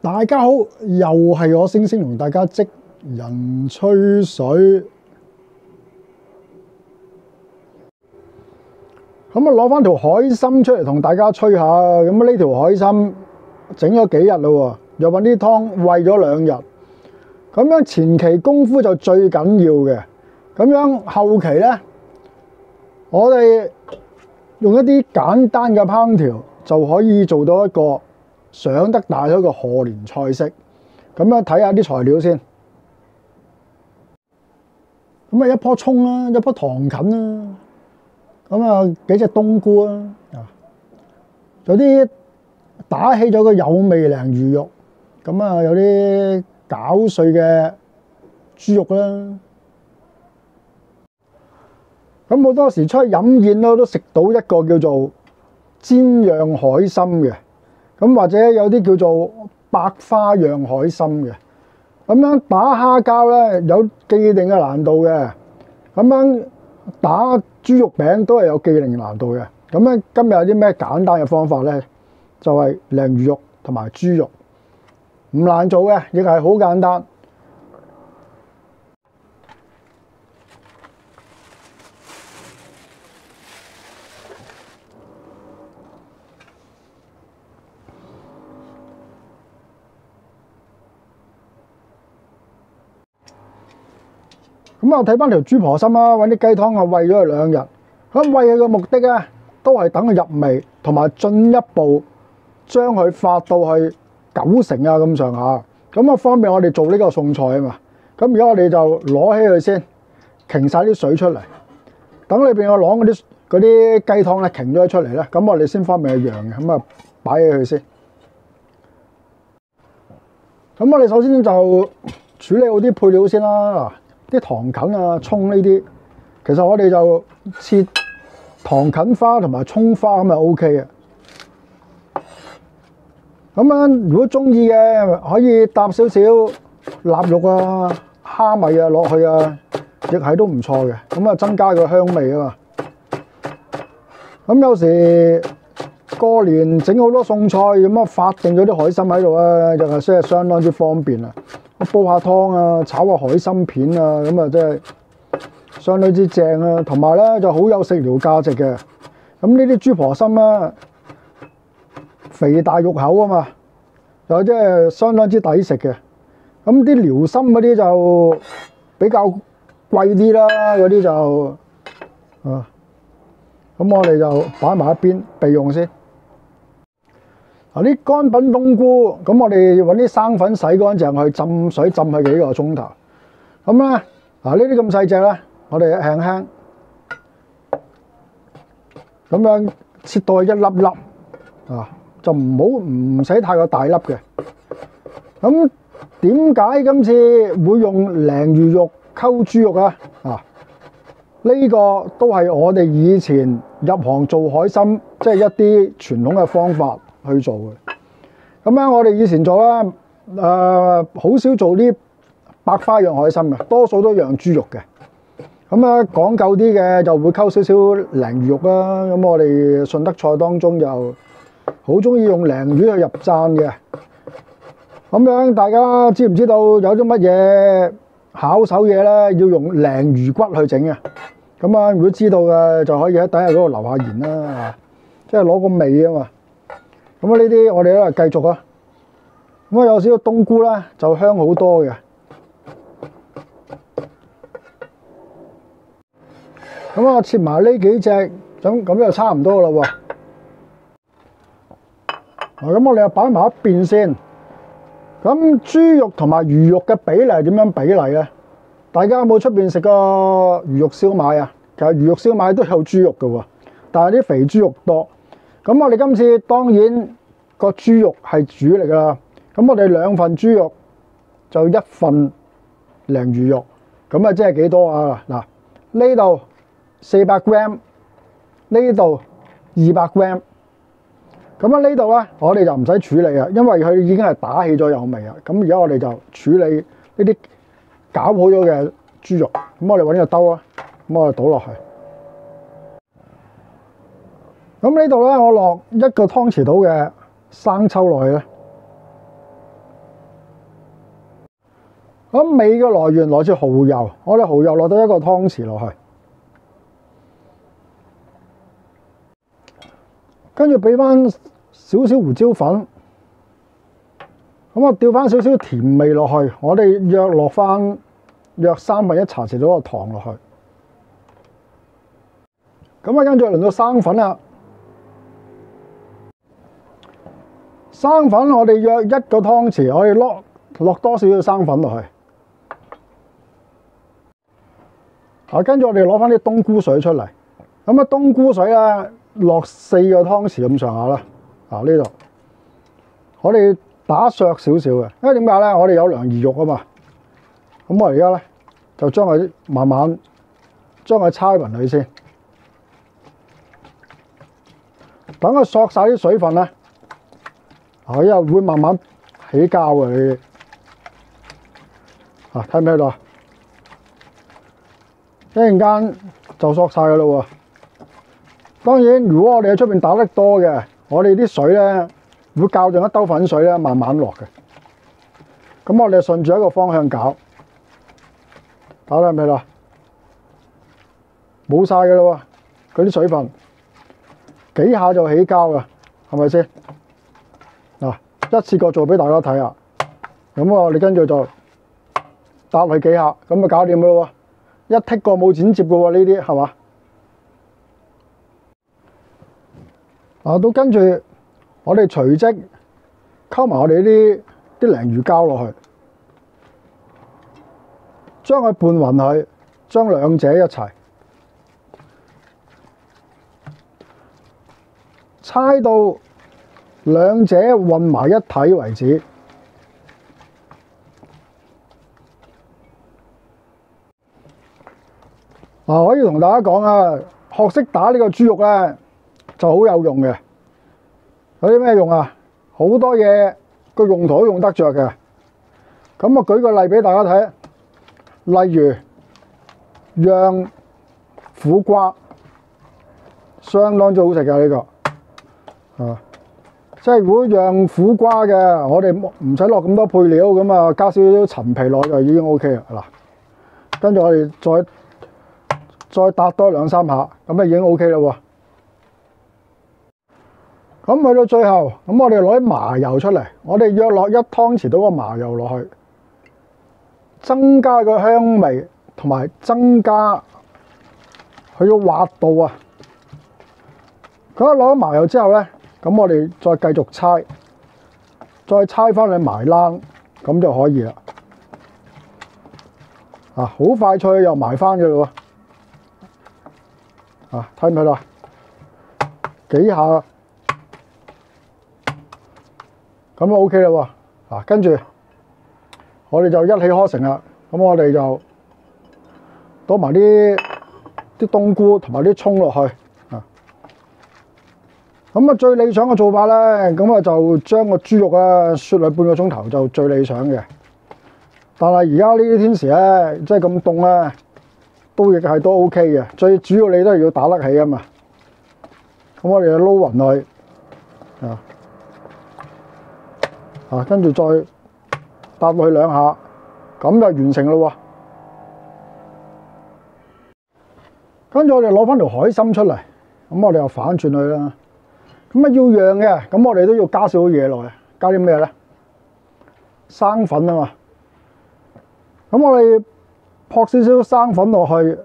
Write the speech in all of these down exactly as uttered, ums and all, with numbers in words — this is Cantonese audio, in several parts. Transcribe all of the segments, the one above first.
大家好，又係我星星同大家職人吹水。咁啊，攞翻條海參出嚟同大家吹下。咁啊，呢條海參整咗幾日啦喎，又揾啲湯餵咗兩日。咁樣前期功夫就最緊要嘅。咁樣後期呢，我哋用一啲簡單嘅烹調就可以做到一個上得大咗個賀年菜式。咁樣睇下啲材料先。咁啊，一棵葱啦，一棵糖芹啦，咁啊幾隻冬菇啊，有啲打起咗個有味鯪魚肉，咁啊有啲攪碎嘅豬肉啦。咁好多時出去飲宴咯，都食到一個叫做煎釀海參嘅，咁或者有啲叫做百花釀海參嘅。咁樣打蝦膠咧有既定嘅難度嘅，咁樣打豬肉餅都係有既定難度嘅。咁樣今日有啲咩簡單嘅方法咧？就係鯪魚肉同埋豬肉，唔難做嘅，亦係好簡單。咁啊，睇翻條豬婆參啦，揾啲雞湯啊餵咗佢兩日。咁餵佢嘅目的咧，都係等佢入味，同埋進一步將佢發到去九成啊咁上下。咁啊，方便我哋做呢個餸菜啊嘛。咁而家我哋就攞起佢先，擎晒啲水出嚟，等裏邊我攞嗰啲嗰啲雞湯咧擎咗出嚟咧，咁我哋先方便去釀嘅。咁啊，擺起佢先。咁我哋首先就處理好啲配料先啦。啲糖芹啊、葱呢啲，其實我哋就切糖芹花同埋葱花咁就 O K 嘅。咁樣如果中意嘅，可以搭少少臘肉啊、蝦米啊落去啊，亦係都唔錯嘅。咁啊，增加個香味啊嘛。咁有時過年整好多餸菜，咁啊發定咗啲海參喺度啊，又係真係相當之方便啊！煲下湯啊，炒下海參片啊，咁啊真係相當之正啊！同埋咧就好有食療價值嘅。咁呢啲豬婆參啊，肥大肉厚啊嘛，又即係相當之抵食嘅。咁啲遼參嗰啲就比較貴啲啦，嗰啲就啊，咁我哋就擺埋一邊備用先。嗱，啲乾品冬菇，咁我哋揾啲生粉洗乾淨去浸水浸佢幾個鐘頭。咁咧，嗱呢啲咁細隻咧，我哋輕輕咁樣切到一粒粒啊，就唔好唔使太過大粒嘅。咁點解今次會用鯪魚肉溝豬肉啊？啊，呢個都係我哋以前入行做海參，即係一啲傳統嘅方法去做嘅。咁樣我哋以前做咧，誒、呃、好少做啲百花釀海參嘅，多數都釀豬肉嘅。咁啊講究啲嘅就會溝少少鯪魚肉啦。咁我哋順德菜當中就好中意用鯪魚去入饌嘅。咁樣大家知唔知道有啲乜嘢巧手嘢咧？要用鯪魚骨去整嘅。咁啊，如果知道嘅就可以喺底下嗰度留下言啦，即係攞個味啊嘛。咁啊，呢啲我哋咧繼續啊。咁啊，有少少冬菇咧就香好多嘅。咁啊，切埋呢幾隻，咁咁就差唔多啦喎。嗱，咁我哋又擺埋一邊先。咁豬肉同埋魚肉嘅比例係點樣比例咧？大家有冇出邊食過魚肉燒賣啊？其實魚肉燒賣都有豬肉嘅喎，但係啲肥豬肉多。咁我哋今次當然個豬肉係主力啦。咁我哋兩份豬肉就一份鯪魚肉，咁啊即係幾多啊？嗱，呢度四百 gram， 呢度二百 gram。咁啊呢度咧，我哋就唔使處理啊，因為佢已經係打起咗有味啊。咁而家我哋就處理呢啲搞好咗嘅豬肉。咁我哋揾個兜啊，咁我哋倒落去。咁呢度咧，我落一個湯匙到嘅生抽落去咧。 咁味嘅來源來自蠔油，我哋蠔油落到一個湯匙落去，跟住俾翻少少胡椒粉，咁我調翻少少甜味落去，我哋約落翻約三分一茶匙到個糖落去，咁啊跟住輪到生粉啦。生粉我哋約一個湯匙，我哋落落多少少生粉落去。啊，跟住我哋攞翻啲冬菇水出嚟，咁啊冬菇水咧落四個湯匙咁上下啦。啊呢度，我哋打削少少嘅，因為點解咧？我哋有鯪魚肉啊嘛，咁我而家咧就將佢慢慢將佢搓勻佢先，等佢索晒啲水分咧，啊因為會慢慢起膠嘅你，啊睇唔睇到啊？一陣間就索晒噶啦喎！當然，如果我哋喺出邊打得多嘅，我哋啲水咧會較定一兜粉水咧，慢慢落嘅。咁我哋順住一個方向搞，打得未啦？冇晒噶啦喎！嗰啲水分幾下就起膠噶，係咪先？嗱，一次過做俾大家睇下。咁我哋跟住就搭佢幾下，咁就搞掂噶啦喎！一剔過冇剪接嘅喎，呢啲係嘛？啊，到跟住我哋隨即溝埋我哋啲啲鯪魚膠落去，將佢拌勻佢，將兩者一齊搓到兩者混埋一體為止。啊，可以同大家講啊，學識打呢個豬肉咧就好有用嘅。有啲咩用啊？好多嘢個用途都用得着嘅。咁我舉個例俾大家睇，例如釀苦瓜，相當之好食嘅呢個。啊，即係如果釀苦瓜嘅，我哋唔使落咁多配料，咁啊加少少陳皮落就已經 O K 啦。嗱，跟住我哋再。再搭多兩三下，咁啊已經 O K 啦喎。咁去到最後，咁我哋攞啲麻油出嚟，我哋約落一湯匙到個麻油落去，增加個香味同埋增加佢個滑度啊。咁攞咗麻油之後咧，咁我哋再繼續搓，再搓翻去埋冷，咁就可以啦。啊，好快脆又埋翻嘅咯喎。啊，睇唔睇到？幾下咁就 O K 啦喎！啊，跟住我哋就一氣呵成啦。咁我哋就倒埋啲啲冬菇同埋啲葱落去啊。咁啊，最理想嘅做法咧，咁啊就將個豬肉啊雪佢半個鐘頭就最理想嘅。但係而家呢啲天時咧，即係咁凍咧。都亦係都 O K 嘅，最主要你都係要打得起啊嘛。咁我哋就撈勻佢啊，啊跟住再搭落去兩下，咁就完成咯喎。跟住我哋攞翻條海參出嚟，咁我哋又反轉佢啦。咁啊要釀嘅，咁我哋都要加少少嘢落去，加啲咩咧？生粉啊嘛。咁我哋撲少少生粉落去，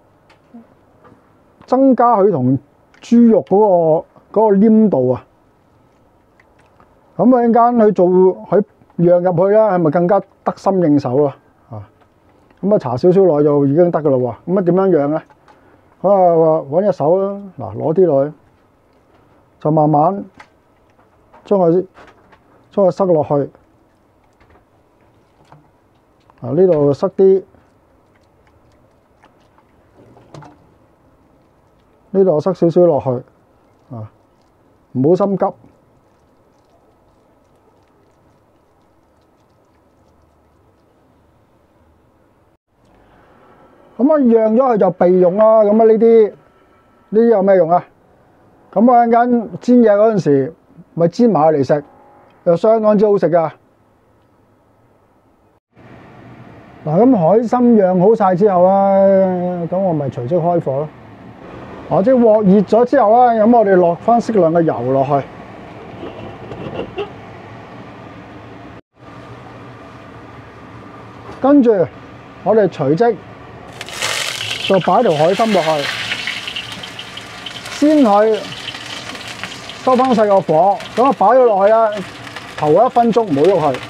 增加佢同豬肉嗰個嗰個黏度啊。咁啊陣間去做佢釀入去咧，係咪更加得心應手咯？啊，咁啊搽少少落就已經得噶啦喎。咁啊點樣釀咧？咁啊揾隻手啦，嗱攞啲落去，就慢慢將佢將佢塞落去。啊呢度塞啲。呢度塞少少落去，啊，唔好心急。咁啊，釀咗佢就備用啦。咁啊，呢啲呢啲有咩用啊？咁啊，陣間煎嘢嗰陣時，咪煎埋佢嚟食，又相當之好食噶。 嗱，咁海參釀好晒之後啊，咁我咪隨即開火咯。嗱，即係鑊熱咗之後啊，咁我哋落翻適量嘅油落去，跟住我哋隨即就擺條海參落去，先去收翻細個火，咁啊擺咗落去啊，頭一分鐘唔好喐佢。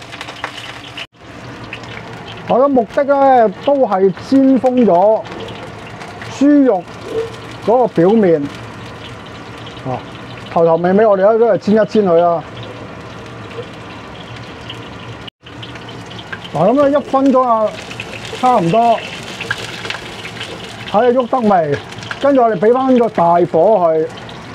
我嘅目的咧都係煎封咗豬肉嗰個表面，啊頭頭尾尾我哋都係煎一煎佢啦。嗱咁咧一分鐘啊，差唔多睇下喐得未？跟住我哋俾翻個大火去，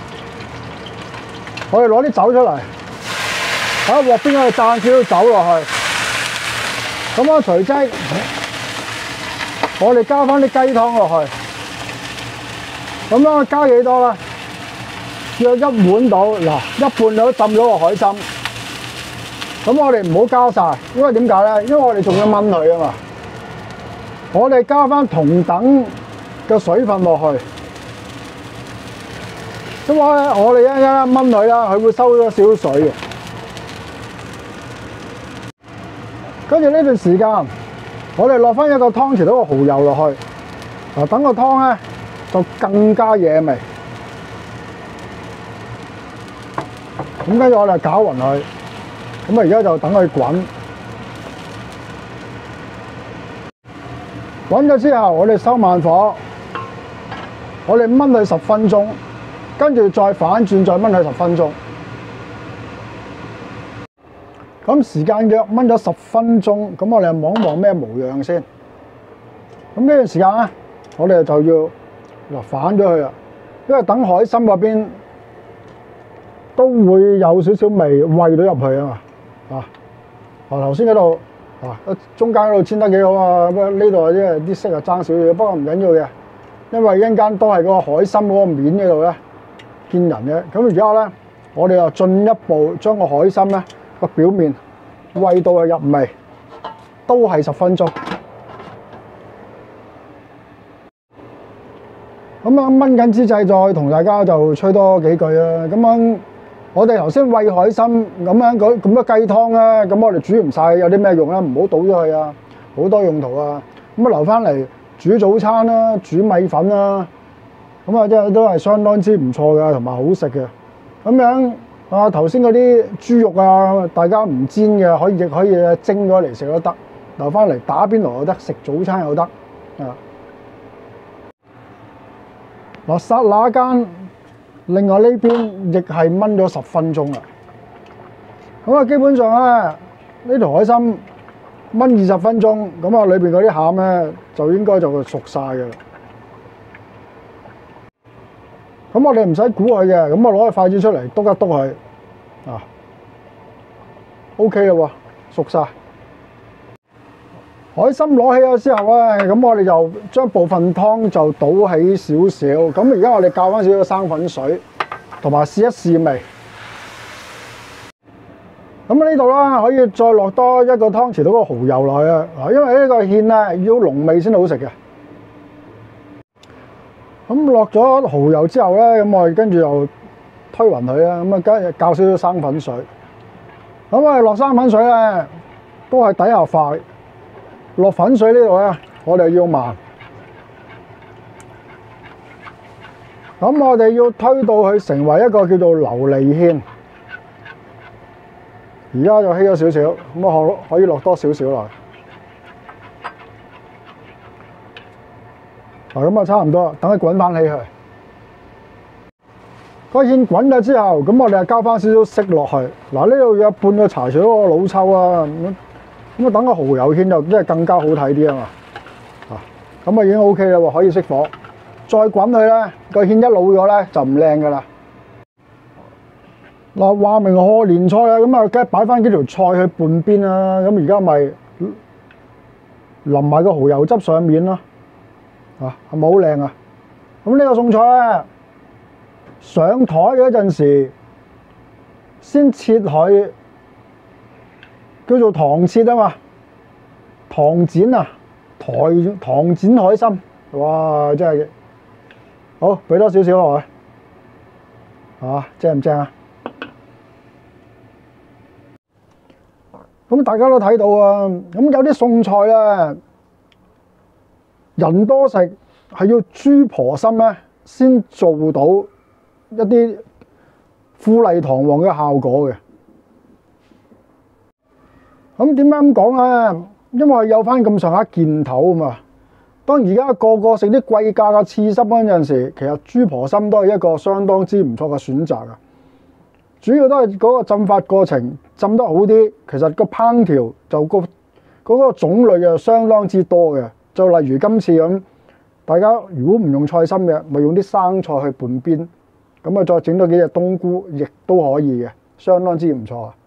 我哋攞啲酒出嚟，喺鑊邊嗰度灒少少酒落去。咁啊，隨即我哋加翻啲雞湯落去，咁樣加幾多咧？約一碗到，嗱一半都浸咗個海參。咁我哋唔好加晒，因為點解咧？因為我哋仲要炆佢啊嘛。我哋加翻同等嘅水分落去，咁我咧我哋一陣間炆佢啦，佢會收咗少少水嘅。跟住呢段時間，我哋落翻一個湯匙度嘅蠔油落去，嗱等個湯咧就更加惹味。咁跟住我哋攪勻佢，咁啊而家就等佢滾。滾咗之後，我哋收慢火，我哋炆佢十分鐘，跟住再反轉再炆佢十分鐘。咁時間約炆咗十分鐘，咁我哋望一望咩模樣先。咁呢段時間咧，我哋就要嗱反咗佢啦，因為等海參嗰邊都會有少少味煨到入去啊嘛。啊，頭先嗰度啊，中間嗰度煎得幾好啊，不過呢度即係啲色啊爭少少，不過唔緊要嘅，因為一陣間都係嗰個海參嗰個面嗰度咧見人嘅。咁而家咧，我哋又進一步將個海參咧個表面煨到係入味，都係十分鐘。咁啊炆緊之際，再同大家就吹多幾句啊。咁樣我哋頭先煨海參咁樣咁咁多雞湯啊，咁我哋煮唔晒，有啲咩用咧？唔好倒咗佢啊，好多用途啊。咁啊留翻嚟煮早餐啦，煮米粉啦，咁啊即係都係相當之唔錯嘅，同埋好食嘅。咁樣。啊！頭先嗰啲豬肉啊，大家唔煎嘅，可以亦可以蒸咗嚟食都得，留翻嚟打邊爐又得，食早餐又得啊！嗱，剎那間，另外呢邊亦係燜咗十分鐘啦。咁啊，基本上咧，呢條海參燜二十分鐘，咁啊，裏邊嗰啲餡咧就應該就熟晒嘅啦。咁我哋唔使估佢嘅，咁我攞個筷子出嚟篤一篤佢，啊 ，OK 啦喎，熟晒。海參攞起咗之後咧，咁我哋就將部分湯就倒起少少。咁而家我哋較翻少少生粉水，同埋試一試味。咁呢度啦，可以再落多一個湯匙到個蠔油落去啊，因為呢個芡咧要濃味先好食嘅。咁落咗蠔油之後咧，咁我哋跟住又推勻佢啦，咁啊加較少少生粉水。咁我哋落生粉水咧，都係底下快。落粉水呢度咧，我哋要慢。咁我哋要推到佢成為一個叫做琉璃芡。而家就稀咗少少，咁我可可以落多少少落去。嗱，咁啊差唔多，等佢滾翻起佢。個芡滾咗之後，咁我哋就交翻少少色落去。嗱，呢度有半個茶匙嗰個老抽啊，咁咁啊等個蠔油芡就即係更加好睇啲啊嘛。啊，咁啊已經 OK 啦喎，可以熄火。再滾佢咧，個芡一老咗咧就唔靚噶啦。嗱，話明賀年菜啊，咁啊梗係擺翻幾條菜去半邊啦。咁而家咪淋埋個蠔油汁上面咯。啊，係咪好靚啊？咁呢個餸菜咧，上台嗰陣時，先切佢，叫做糖切啊嘛。 糖剪啊，台糖剪海參，哇！真係好，俾多少少落去，啊，正唔正啊？咁大家都睇到啊，咁有啲餸菜咧，人多食係要豬婆心咧，先做到一啲富麗堂皇嘅效果嘅。咁點解咁講咧？因為有翻咁上下件頭啊嘛。當而家個個食啲貴價嘅刺身嗰陣時，其實豬婆心都係一個相當之唔錯嘅選擇啊。主要都係嗰個浸法過程浸得好啲，其實個烹調就個嗰個種類就相當之多嘅。就例如今次咁，大家如果唔用菜心嘅，咪用啲生菜去拌邊，咁啊再整多幾隻冬菇，亦都可以嘅，相當之唔錯啊！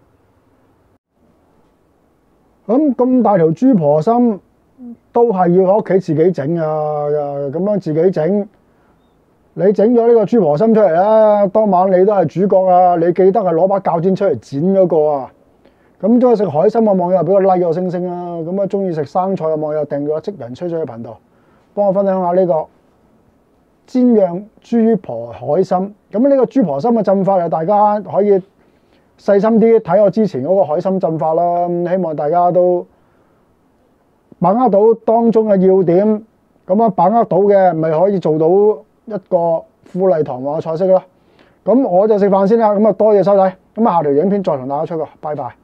咁咁大條豬婆心都係要喺屋企自己整啊！咁樣自己整。你整咗呢個豬婆心出嚟啦，當晚你都係主角啊！你記得係攞把鉸剪出嚟剪嗰個啊！咁中意食海參嘅網友俾個 like 個星星啦，咁啊中意食生菜嘅網友訂咗職人吹水嘅頻道，幫我分享下呢個煎釀豬婆海參。咁呢個豬婆心嘅浸法啊，大家可以細心啲睇我之前嗰個海參浸法啦。希望大家都把握到當中嘅要點，咁啊把握到嘅咪可以做到一個富麗堂皇嘅菜式咯。咁我就食飯先啦，咁啊多謝收睇，咁啊下條影片再同大家出個，拜拜。